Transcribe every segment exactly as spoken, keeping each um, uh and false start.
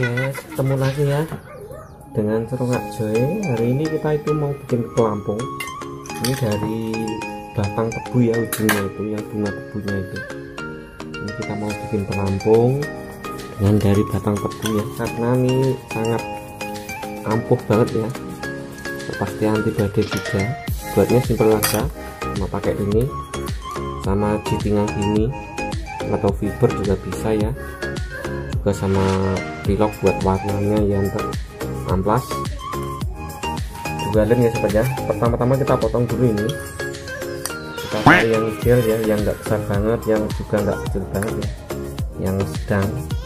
guys, ketemu lagi ya dengan Cerungak Joy. Hari ini kita itu mau bikin pelampung. Ini dari batang tebu ya, ujungnya itu yang bunga tebunya itu. Ini kita mau bikin pelampung dengan dari batang tebu ya, karena ini sangat ampuh banget ya, pasti anti badai juga. Buatnya simpel aja, cuma pakai ini sama jitingan gini atau fiber juga bisa ya, juga sama pilok buat warnanya yang amplas juga ada ya sobat ya. Pertama-tama kita potong dulu ini, kita cari yang ideal ya, yang enggak besar banget, yang juga enggak kecil banget ya, yang sedang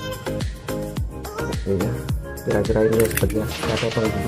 ini ya, kira-kira ini ya sobat ya. Kita potong dulu.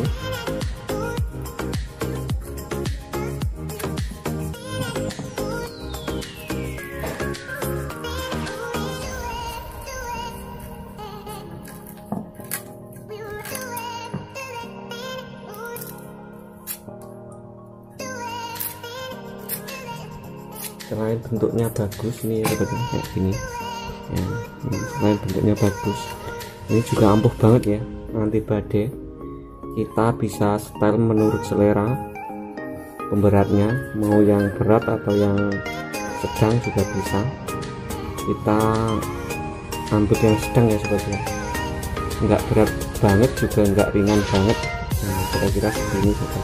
Selain bentuknya bagus nih ya, kayak gini ya, ini selain bentuknya bagus, ini juga ampuh banget ya, anti badai. Kita bisa style menurut selera pemberatnya, mau yang berat atau yang sedang juga bisa. Kita ambil yang sedang ya sobat ya, nggak berat banget juga nggak ringan banget. Nah, kira-kira segini sobat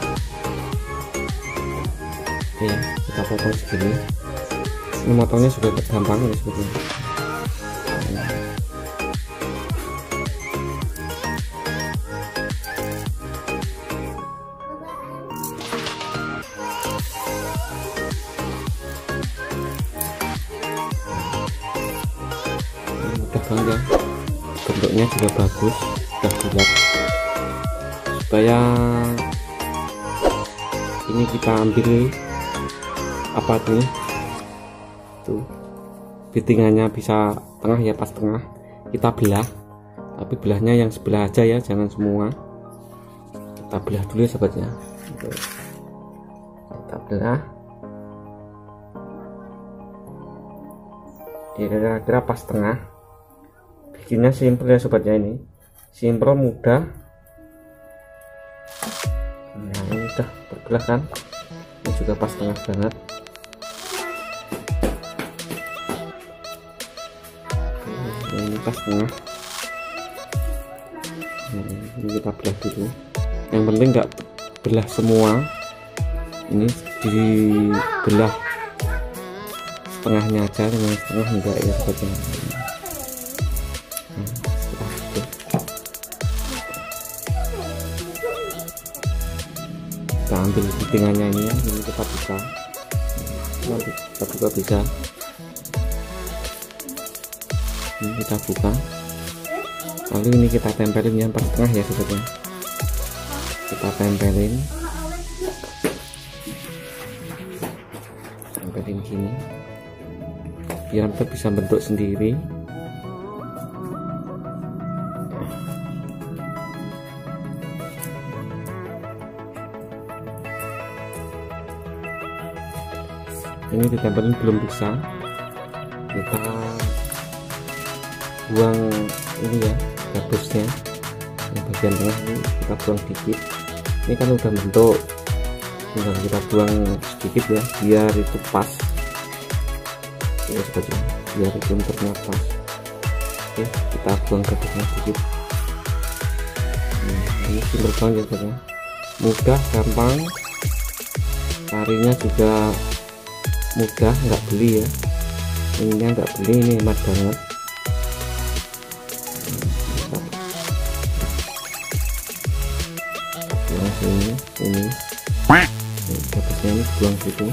ya, kita potong segini. Ini motongnya juga gampang ya sebetulnya. Mudah banget ya, bentuknya juga bagus, sudah bulat. Supaya ini kita ambil apa nih, tuh bitingannya bisa tengah ya, pas tengah kita belah, tapi belahnya yang sebelah aja ya, jangan semua. Kita belah dulu ya sobat ya, kita belah kira-kira pas tengah. Bikinnya simple ya sobat ya, ini simple, mudah. Nah ini udah berbelah kan, ini juga pas tengah banget. Ini pas tengah. Nah, ini kita belah dulu. Yang penting nggak belah semua, ini dibelah setengahnya aja, dengan setengah enggak ya sobatnya. Nah, setelah itu kita ambil bitingannya ini ya, ini kita buka, nanti kita buka bisa. Ini kita buka, lalu ini kita tempelin yang pas tengah ya sobatnya. Kita tempelin tempelin gini biar kita bisa bentuk sendiri. Ini ditempelin belum bisa, kita buang ini ya, gabusnya yang bagian tengah ini kita buang sedikit. Ini kan udah bentuk, tinggal kita buang sedikit ya, biar itu pas ya sobat, biar itu bentuknya pas. Oke, kita buang gabusnya sedikit. Nah, ini simpel banget ya sobat, mudah, gampang, carinya juga mudah, nggak beli ya, ini nggak beli, ini hemat banget. Ini ini gabusnya ini buang gitu.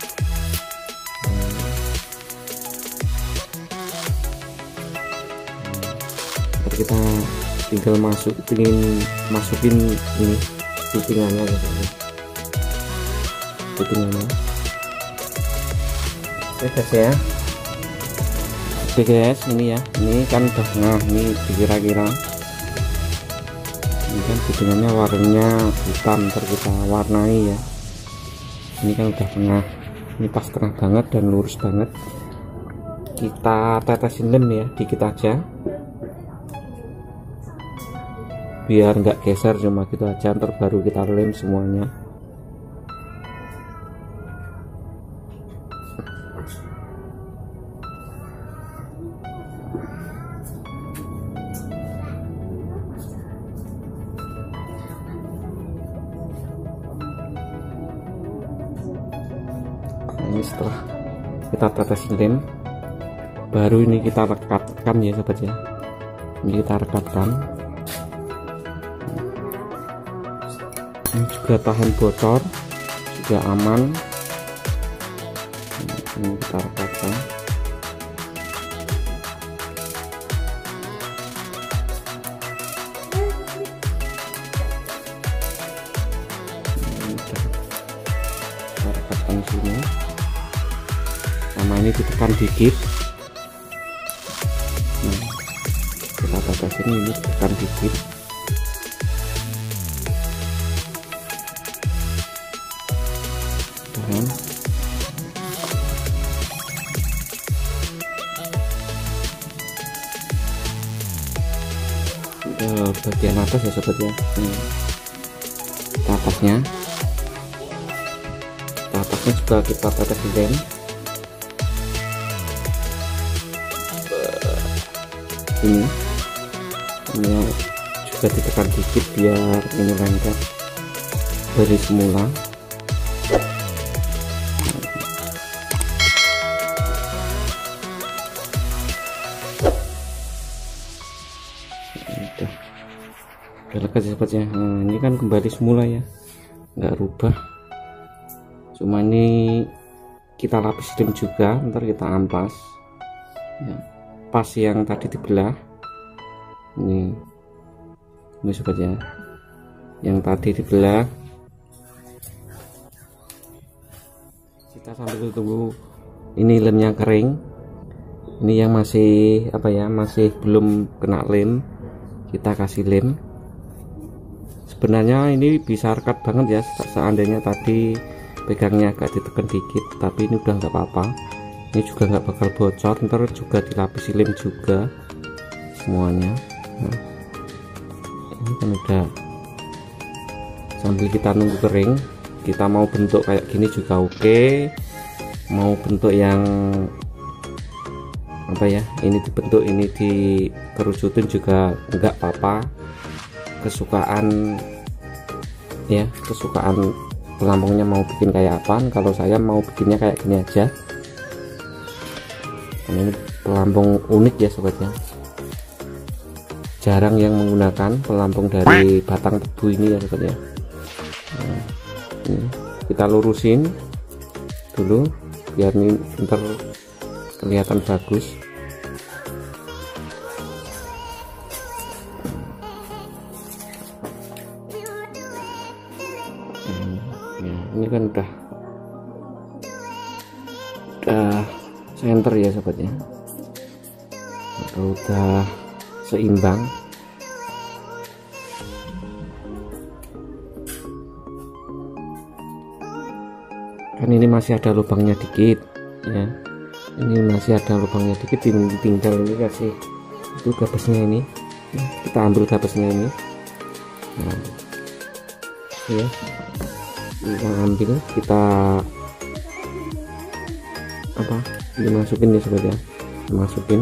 Nah, kita tinggal masuk, ingin masukin ini bitingannya gitu, bitingannya. Oke guys ya, oke guys, ini ya, ini kan udah tengah, ini kira-kira ini kan bitingannya warnanya hitam, ntar kita warnai ya. Ini kan udah tengah, ini pas tengah banget dan lurus banget. Kita tetesin lem ya, dikit aja. biar nggak geser, cuma gitu aja. Ntar baru kita lem semuanya. Ini setelah kita tetesin lem, baru ini kita rekatkan ya sobat ya. Ini kita rekatkan. Ini juga tahan bocor, juga aman. Ini kita rekatkan. Ini kita rekatkan sini. Sama ini ditekan dikit. Nah, kita tetesin ini ditekan dikit. Dan ke bagian atas ya sobat ya. Ini ke atasnya, ke atasnya juga kita tetesin lem. Ini ini juga ditekan dikit biar ini lengket dari semula. Udah udah lega sobatnya. Nah, ini kan kembali semula ya, nggak rubah, cuma ini kita lapis lem juga, ntar kita amplas ya. Pas yang tadi dibelah ini ini sobat ya, yang tadi dibelah. Kita sambil tunggu ini lemnya kering. Ini yang masih apa ya, masih belum kena lem, kita kasih lem. Sebenarnya ini bisa rekat banget ya, seandainya tadi pegangnya agak ditekan dikit, tapi ini udah nggak apa-apa. Ini juga nggak bakal bocor, ntar juga dilapisi lem juga semuanya. Nah, ini kan udah, sambil kita nunggu kering. Kita mau bentuk kayak gini juga oke, mau bentuk yang apa ya, ini dibentuk ini dikerucutin juga nggak apa-apa, kesukaan ya, kesukaan pelampungnya mau bikin kayak apa. Kalau saya mau bikinnya kayak gini aja. Ini pelampung unik ya sobat ya, jarang yang menggunakan pelampung dari batang tebu ini ya sobat ya. Nah, ini kita lurusin dulu biar ini ntar kelihatan bagus. Nah, ini kan udah udah center ya sobat ya, udah seimbang. Kan ini masih ada lubangnya dikit ya, ini masih ada lubangnya dikit, tinggal ini kasih itu gabesnya ini, kita ambil gabesnya ini. Nah, ya kita ambil, kita apa, dimasukin ya sobat ya, dimasukin.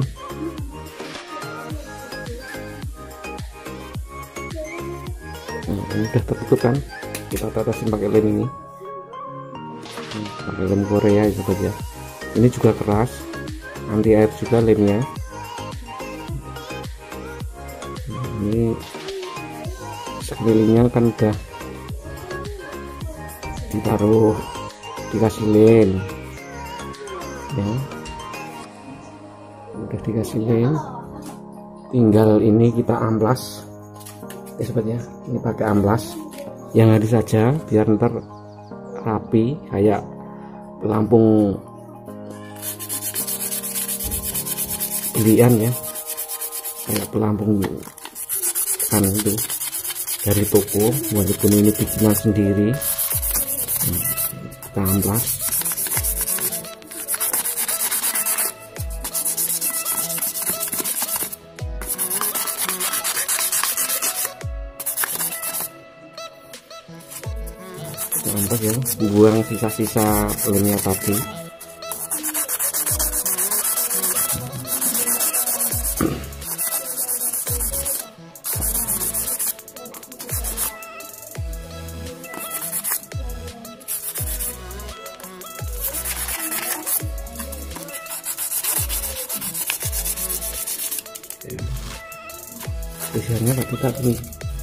Nah, ini udah tertutup kan, kita tetesin pakai lem ini, pakai lem Korea ya sobat ya. Ini juga keras, anti air juga lemnya. Nah, ini sekelilingnya kan udah ditaruh, dikasih lem ya, udah dikasih lem, tinggal ini kita amplas ya sobat ya. Ini pakai amplas yang halus saja biar ntar rapi kayak pelampung belian ya, kayak pelampung kan itu dari toko, walaupun ini bikinan sendiri. Kita amplas. apa ya, buang sisa-sisa lemnya tadi. Isiannya tapi tak ini.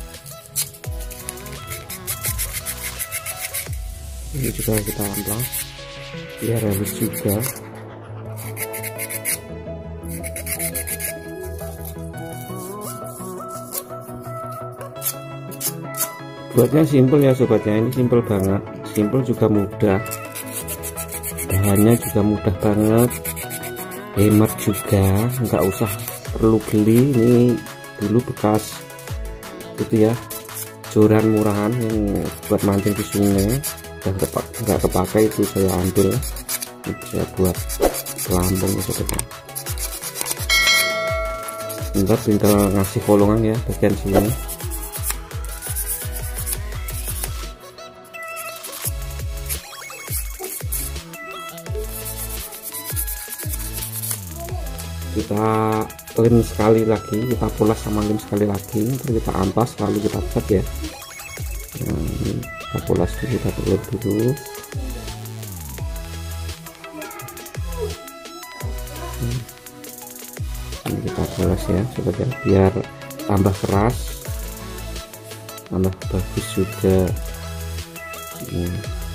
Ini juga kita amplas biar halus juga. Buatnya simple ya sobatnya, ini simple banget, simple juga mudah, bahannya juga mudah banget, hemat juga, nggak usah perlu beli. Ini dulu bekas itu ya, joran murahan yang buat mancing di sungai, dan nggak kepakai, itu saya ambil, itu saya buat pelampung ya sobatnya. Ntar tinggal ngasih kolongan ya bagian sini. Kita lem sekali lagi, kita polas sama lem sekali lagi, terus kita ampas, lalu kita cat ya. Nah, ini kita polas dulu, kita telur dulu. Hmm. Ini kita polas ya sobat ya, biar tambah keras, tambah bagus juga. Hmm.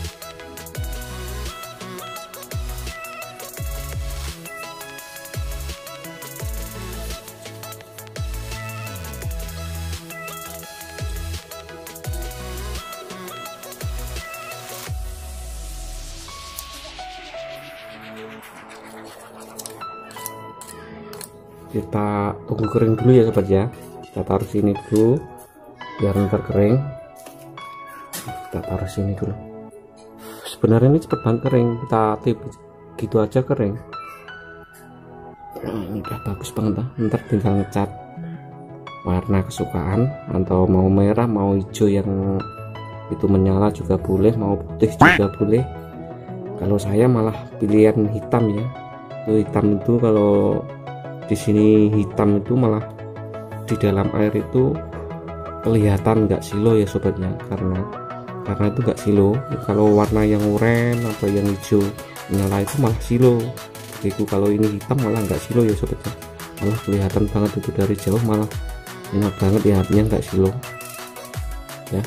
Kita tunggu kering dulu ya sobat ya, kita taruh sini dulu biar ntar kering. Kita taruh sini dulu, sebenarnya ini cepet banget kering, kita tip gitu aja kering. Nah, ini udah bagus banget lah. Ntar tinggal ngecat warna kesukaan, atau mau merah mau hijau yang itu menyala juga boleh, mau putih juga boleh. Kalau saya malah pilihan hitam ya, itu hitam itu kalau di sini hitam itu malah di dalam air itu kelihatan nggak silo ya sobatnya, karena karena itu nggak silo. Kalau warna yang oranye atau yang hijau menyala itu malah silo. Itu kalau ini hitam malah nggak silo ya sobatnya, malah kelihatan banget itu dari jauh, malah enak banget ya, artinya nggak silo ya.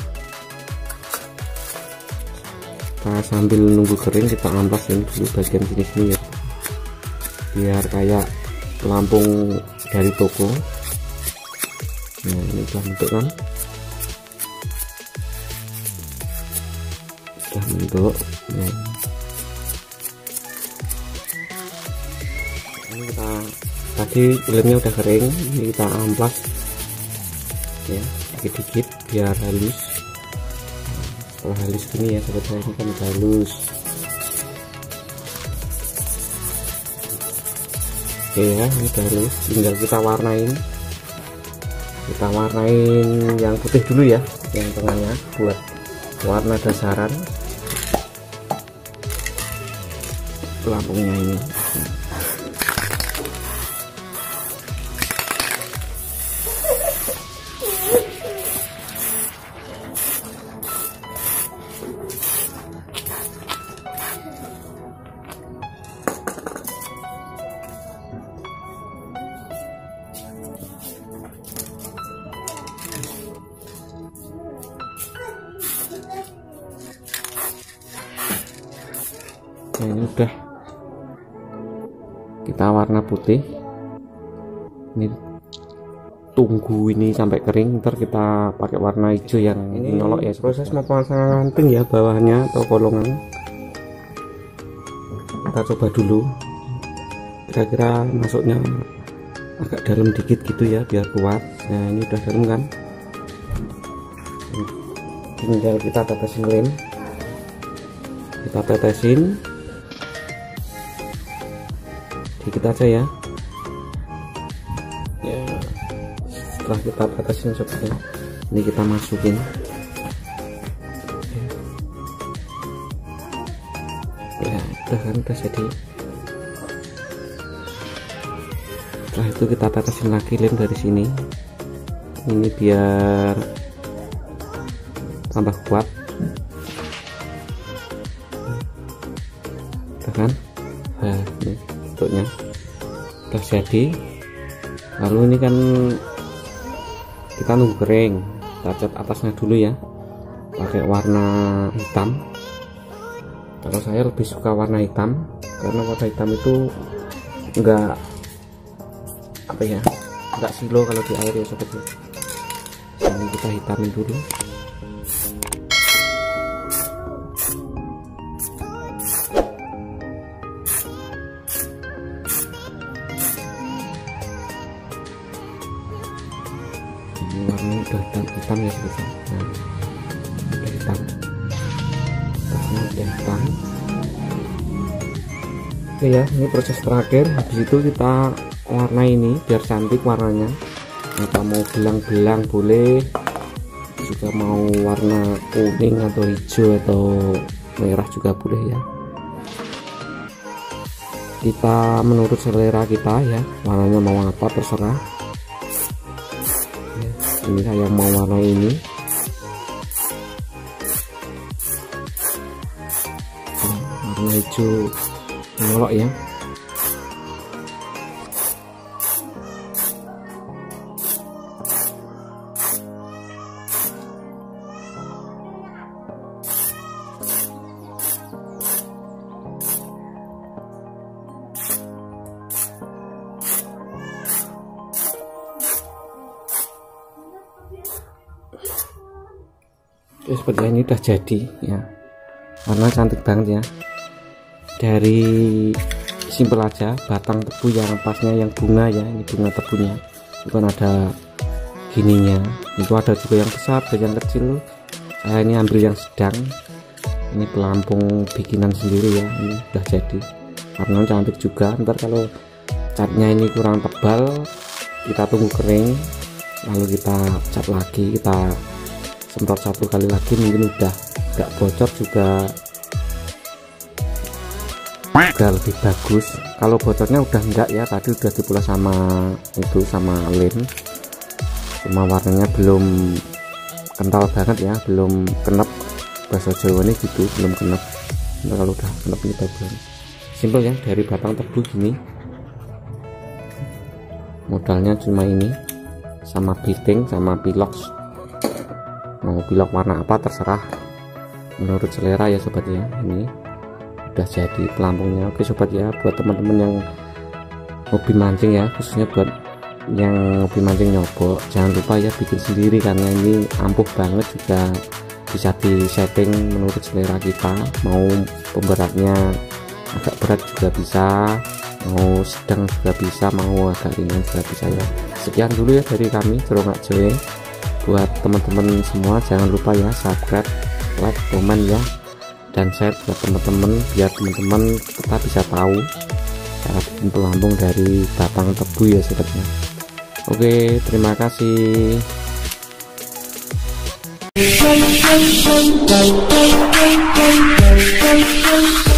Nah, sambil nunggu kering kita amplasin dulu bagian sini-sini ya, biar kayak pelampung dari toko. Nah, ini udah bentuk kan, udah bentuk. Nah, ini kita tadi lemnya udah kering, ini kita amplas ya dikit-dikit biar halus. Setelah halus gini ya sobat saya, ini kan udah halus. Oke ya, ini udah halus, tinggal kita warnain. Kita warnain yang putih dulu ya, yang tengahnya buat warna dasaran pelampungnya ini. Nah, ini udah kita warna putih. Ini tunggu ini sampai kering, ntar kita pakai warna hijau yang ini nyolok ya. Proses pemasangan ping ya, bawahnya atau kolongan kita coba dulu, kira-kira masuknya agak dalam dikit gitu ya biar kuat. Nah, ini udah dalam kan, tinggal kita tetesin lem, kita tetesin dikit aja ya. Ya, setelah kita tetesin seperti ini, kita masukin. udah kan, udah jadi. Setelah itu kita tetesin lagi lem dari sini, ini biar tambah kuat, udah kan. Nah ini bentuknya udah jadi. Lalu ini kan kita nunggu kering, kita cat atasnya dulu ya pakai warna hitam. Kalau saya lebih suka warna hitam karena warna hitam itu enggak apa ya, enggak silo kalau di air ya sobat. Ini kita hitamin dulu. Ini warnanya udah hitam, hitam ya sobat. Nah, udah hitam. Atasnya udah hitam. Oke ya, ini proses terakhir. Habis itu kita warna ini biar cantik warnanya. Kita mau belang-belang boleh, juga mau warna kuning atau hijau atau merah juga boleh ya. Kita menurut selera kita ya, warnanya mau apa terserah. Ya, ini saya mau warna ini. Warna hijau menyolok ya. Oke, seperti ini udah jadi ya, warna cantik banget ya. Dari simpel aja, batang tebu yang pasnya yang bunga ya, ini bunga tebunya, bukan ada gininya. Itu ada juga yang besar dan yang kecil. Saya ini ambil yang sedang. Ini pelampung bikinan sendiri ya, ini udah jadi. Warnanya cantik juga. Ntar kalau catnya ini kurang tebal, kita tunggu kering, lalu kita cat lagi, kita semprot satu kali lagi, mungkin udah nggak bocor juga juga lebih bagus. Kalau bocornya udah enggak ya, tadi udah dipulas sama itu sama lem, cuma warnanya belum kental banget ya, belum kenep, bahasa Jawa ini gitu, belum kenep. Nah, kalau udah kenep ini bagus. Simple ya, dari batang tebu gini, modalnya cuma ini sama biting sama pilox. Mau pilok warna apa terserah, menurut selera ya sobat ya. Ini udah jadi pelampungnya. Oke sobat ya, buat teman-teman yang hobi mancing ya, khususnya buat yang hobi mancing nyobok, jangan lupa ya bikin sendiri karena ini ampuh banget, juga bisa di setting menurut selera kita. Mau pemberatnya agak berat juga bisa, mau sedang juga bisa, mau agak ringan juga bisa ya. Sekian dulu ya dari kami Cerongak Joe. Buat teman-teman semua jangan lupa ya subscribe, like, komen ya, dan share buat teman-teman biar teman-teman kita bisa tahu cara bikin pelampung dari batang tebu ya sobatnya. Oke, terima kasih.